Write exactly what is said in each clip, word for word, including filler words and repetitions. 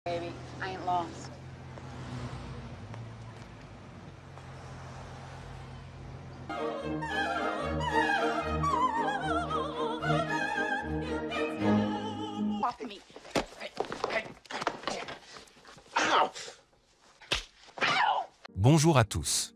Baby, I ain't lost. Off me. Bonjour à tous.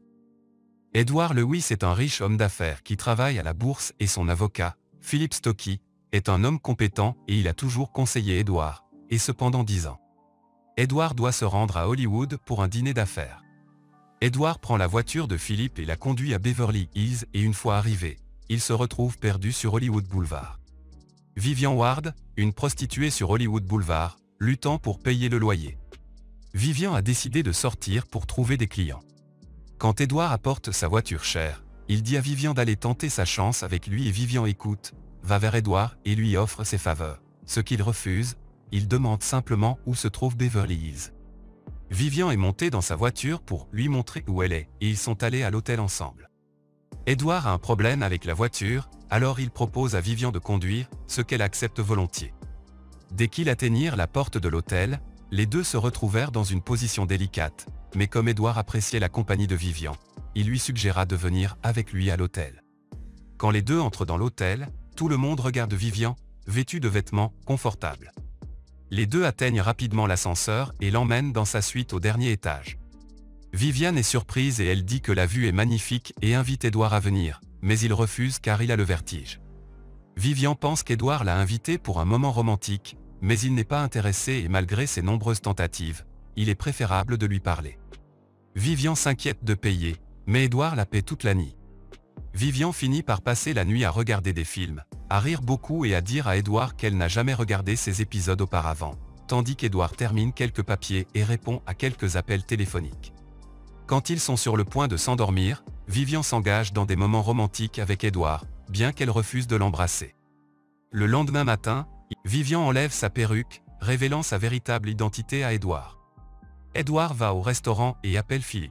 Edward Lewis est un riche homme d'affaires qui travaille à la bourse et son avocat, Philip Stocky, est un homme compétent et il a toujours conseillé Edward, et ce pendant dix ans. Edward doit se rendre à Hollywood pour un dîner d'affaires. Edward prend la voiture de Philip et la conduit à Beverly Hills et une fois arrivé, il se retrouve perdu sur Hollywood Boulevard. Vivian Ward, une prostituée sur Hollywood Boulevard, luttant pour payer le loyer. Vivian a décidé de sortir pour trouver des clients. Quand Edward apporte sa voiture chère, il dit à Vivian d'aller tenter sa chance avec lui et Vivian écoute, va vers Edward et lui offre ses faveurs. Ce qu'il refuse, il demande simplement où se trouve Beverly Hills. Vivian est montée dans sa voiture pour lui montrer où elle est et ils sont allés à l'hôtel ensemble. Edward a un problème avec la voiture, alors il propose à Vivian de conduire, ce qu'elle accepte volontiers. Dès qu'ils atteignirent la porte de l'hôtel, les deux se retrouvèrent dans une position délicate, mais comme Edward appréciait la compagnie de Vivian, il lui suggéra de venir avec lui à l'hôtel. Quand les deux entrent dans l'hôtel, tout le monde regarde Vivian, vêtue de vêtements confortables. Les deux atteignent rapidement l'ascenseur et l'emmènent dans sa suite au dernier étage. Vivian est surprise et elle dit que la vue est magnifique et invite Edward à venir, mais il refuse car il a le vertige. Vivian pense qu'Edward l'a invité pour un moment romantique, mais il n'est pas intéressé et malgré ses nombreuses tentatives, il est préférable de lui parler. Vivian s'inquiète de payer, mais Edward la paie toute la nuit. Vivian finit par passer la nuit à regarder des films, à rire beaucoup et à dire à Edward qu'elle n'a jamais regardé ces épisodes auparavant, tandis qu'Edward termine quelques papiers et répond à quelques appels téléphoniques. Quand ils sont sur le point de s'endormir, Vivian s'engage dans des moments romantiques avec Edward, bien qu'elle refuse de l'embrasser. Le lendemain matin, Vivian enlève sa perruque, révélant sa véritable identité à Edward. Edward va au restaurant et appelle Philip.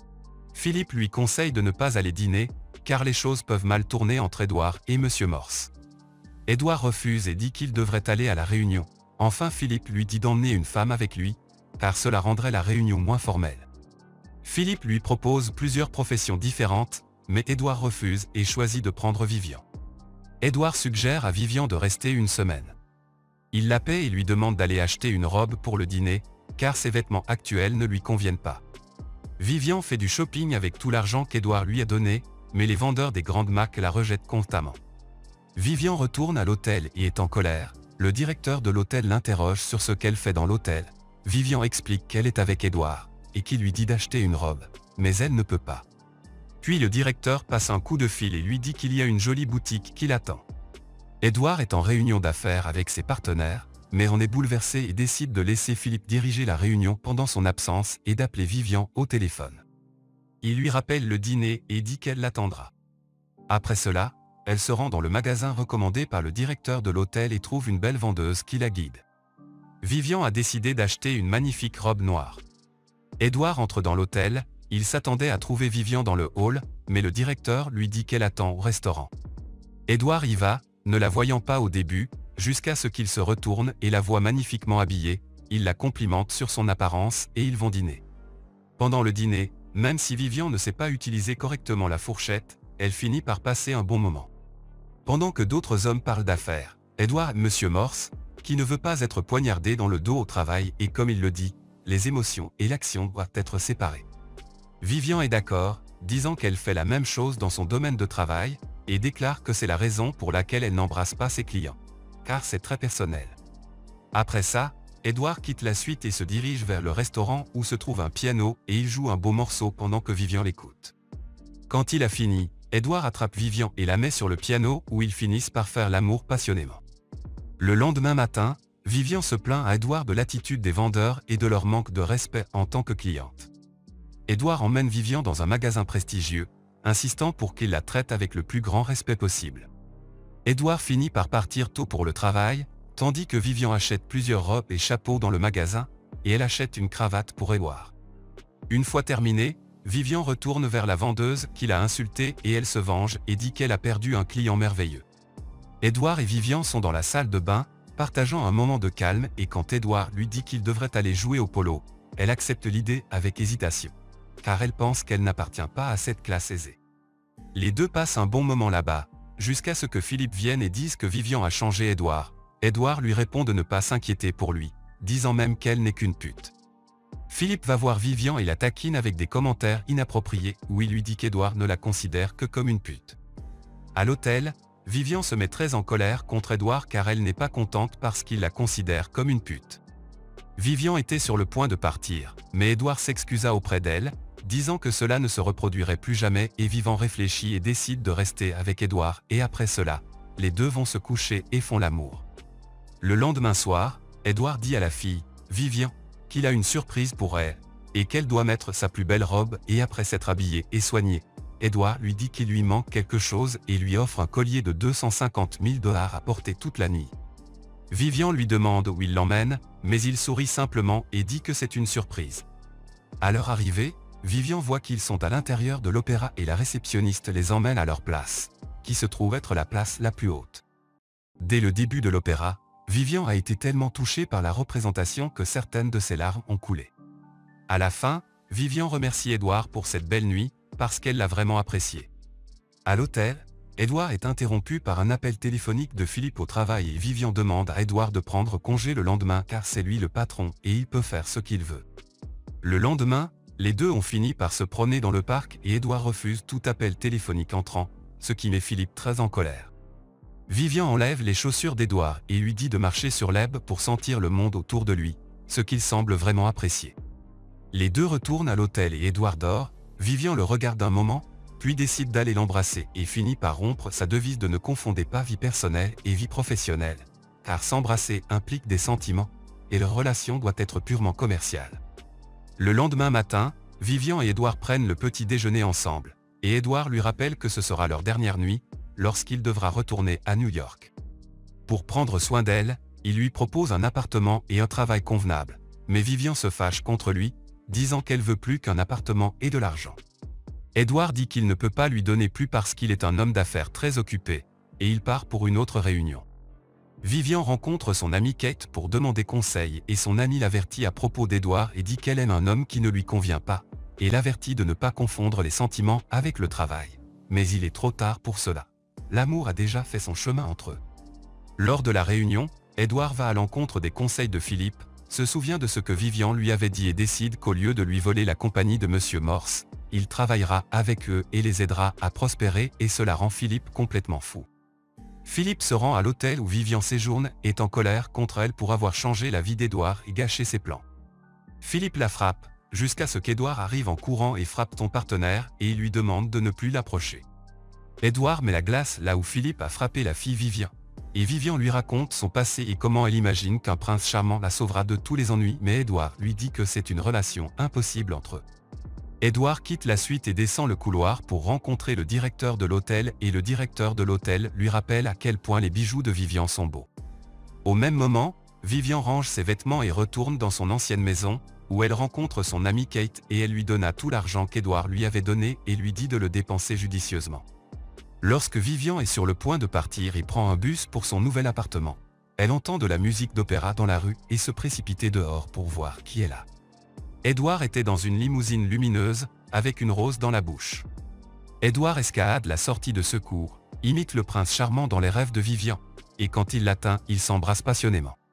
Philip lui conseille de ne pas aller dîner, car les choses peuvent mal tourner entre Edward et Monsieur Morse. Edward refuse et dit qu'il devrait aller à la réunion. Enfin Philip lui dit d'emmener une femme avec lui, car cela rendrait la réunion moins formelle. Philip lui propose plusieurs professions différentes, mais Edward refuse et choisit de prendre Vivian. Edward suggère à Vivian de rester une semaine. Il la paie et lui demande d'aller acheter une robe pour le dîner, car ses vêtements actuels ne lui conviennent pas. Vivian fait du shopping avec tout l'argent qu'Edward lui a donné, mais les vendeurs des grandes marques la rejettent constamment. Vivian retourne à l'hôtel et est en colère. Le directeur de l'hôtel l'interroge sur ce qu'elle fait dans l'hôtel. Vivian explique qu'elle est avec Edward, et qu'il lui dit d'acheter une robe, mais elle ne peut pas. Puis le directeur passe un coup de fil et lui dit qu'il y a une jolie boutique qui l'attend. Edward est en réunion d'affaires avec ses partenaires, mais en est bouleversé et décide de laisser Philip diriger la réunion pendant son absence et d'appeler Vivian au téléphone. Il lui rappelle le dîner et dit qu'elle l'attendra. Après cela, elle se rend dans le magasin recommandé par le directeur de l'hôtel et trouve une belle vendeuse qui la guide. Vivian a décidé d'acheter une magnifique robe noire. Edward entre dans l'hôtel, il s'attendait à trouver Vivian dans le hall, mais le directeur lui dit qu'elle attend au restaurant. Edward y va, ne la voyant pas au début, jusqu'à ce qu'il se retourne et la voit magnifiquement habillée, il la complimente sur son apparence et ils vont dîner. Pendant le dîner, même si Vivian ne sait pas utiliser correctement la fourchette, elle finit par passer un bon moment. Pendant que d'autres hommes parlent d'affaires, Edward et Monsieur Morse, qui ne veut pas être poignardé dans le dos au travail et comme il le dit, les émotions et l'action doivent être séparées. Vivian est d'accord, disant qu'elle fait la même chose dans son domaine de travail, et déclare que c'est la raison pour laquelle elle n'embrasse pas ses clients. Car c'est très personnel. Après ça, Edward quitte la suite et se dirige vers le restaurant où se trouve un piano et il joue un beau morceau pendant que Vivian l'écoute. Quand il a fini, Edward attrape Vivian et la met sur le piano où ils finissent par faire l'amour passionnément. Le lendemain matin, Vivian se plaint à Edward de l'attitude des vendeurs et de leur manque de respect en tant que cliente. Edward emmène Vivian dans un magasin prestigieux, insistant pour qu'il la traite avec le plus grand respect possible. Edward finit par partir tôt pour le travail, tandis que Vivian achète plusieurs robes et chapeaux dans le magasin, et elle achète une cravate pour Edward. Une fois terminé, Vivian retourne vers la vendeuse qui l'a insultée et elle se venge et dit qu'elle a perdu un client merveilleux. Edward et Vivian sont dans la salle de bain, partageant un moment de calme, et quand Edward lui dit qu'il devrait aller jouer au polo, elle accepte l'idée avec hésitation, car elle pense qu'elle n'appartient pas à cette classe aisée. Les deux passent un bon moment là-bas, jusqu'à ce que Philippe vienne et dise que Vivian a changé Edward. Edward lui répond de ne pas s'inquiéter pour lui, disant même qu'elle n'est qu'une pute. Philippe va voir Vivian et la taquine avec des commentaires inappropriés où il lui dit qu'Edward ne la considère que comme une pute. À l'hôtel, Vivian se met très en colère contre Edward car elle n'est pas contente parce qu'il la considère comme une pute. Vivian était sur le point de partir, mais Edward s'excusa auprès d'elle, disant que cela ne se reproduirait plus jamais, et Vivian réfléchit et décide de rester avec Edward, et après cela, les deux vont se coucher et font l'amour. Le lendemain soir, Edward dit à la fille, Vivian, qu'il a une surprise pour elle, et qu'elle doit mettre sa plus belle robe, et après s'être habillée et soignée, Edward lui dit qu'il lui manque quelque chose et lui offre un collier de deux cent cinquante mille dollars à porter toute la nuit. Vivian lui demande où il l'emmène, mais il sourit simplement et dit que c'est une surprise. À leur arrivée, Vivian voit qu'ils sont à l'intérieur de l'opéra et la réceptionniste les emmène à leur place, qui se trouve être la place la plus haute. Dès le début de l'opéra, Vivian a été tellement touchée par la représentation que certaines de ses larmes ont coulé. À la fin, Vivian remercie Edward pour cette belle nuit, parce qu'elle l'a vraiment appréciée. À l'hôtel, Edward est interrompu par un appel téléphonique de Philippe au travail et Vivian demande à Edward de prendre congé le lendemain car c'est lui le patron et il peut faire ce qu'il veut. Le lendemain, les deux ont fini par se promener dans le parc et Edward refuse tout appel téléphonique entrant, ce qui met Philippe très en colère. Vivian enlève les chaussures d'Edward et lui dit de marcher sur l'herbe pour sentir le monde autour de lui, ce qu'il semble vraiment apprécier. Les deux retournent à l'hôtel et Edward dort, Vivian le regarde un moment, puis décide d'aller l'embrasser et finit par rompre sa devise de ne confondez pas vie personnelle et vie professionnelle, car s'embrasser implique des sentiments, et leur relation doit être purement commerciale. Le lendemain matin, Vivian et Edward prennent le petit déjeuner ensemble, et Edward lui rappelle que ce sera leur dernière nuit, lorsqu'il devra retourner à New York. Pour prendre soin d'elle, il lui propose un appartement et un travail convenable, mais Vivian se fâche contre lui, disant qu'elle veut plus qu'un appartement et de l'argent. Edward dit qu'il ne peut pas lui donner plus parce qu'il est un homme d'affaires très occupé, et il part pour une autre réunion. Vivian rencontre son amie Kate pour demander conseil et son amie l'avertit à propos d'Edward et dit qu'elle aime un homme qui ne lui convient pas, et l'avertit de ne pas confondre les sentiments avec le travail. Mais il est trop tard pour cela. L'amour a déjà fait son chemin entre eux. Lors de la réunion, Edward va à l'encontre des conseils de Philippe, se souvient de ce que Vivian lui avait dit et décide qu'au lieu de lui voler la compagnie de Monsieur Morse, il travaillera avec eux et les aidera à prospérer et cela rend Philippe complètement fou. Philippe se rend à l'hôtel où Vivian séjourne, est en colère contre elle pour avoir changé la vie d'Edward et gâché ses plans. Philippe la frappe, jusqu'à ce qu'Edward arrive en courant et frappe ton partenaire et il lui demande de ne plus l'approcher. Edward met la glace là où Philippe a frappé la fille Vivian. Et Vivian lui raconte son passé et comment elle imagine qu'un prince charmant la sauvera de tous les ennuis, mais Edward lui dit que c'est une relation impossible entre eux. Edward quitte la suite et descend le couloir pour rencontrer le directeur de l'hôtel et le directeur de l'hôtel lui rappelle à quel point les bijoux de Vivian sont beaux. Au même moment, Vivian range ses vêtements et retourne dans son ancienne maison, où elle rencontre son amie Kate et elle lui donna tout l'argent qu'Edward lui avait donné et lui dit de le dépenser judicieusement. Lorsque Vivian est sur le point de partir et prend un bus pour son nouvel appartement, elle entend de la musique d'opéra dans la rue et se précipite dehors pour voir qui est là. Edward était dans une limousine lumineuse, avec une rose dans la bouche. Edward escalade la sortie de secours, imite le prince charmant dans les rêves de Vivian, et quand il l'atteint, ils s'embrassent passionnément.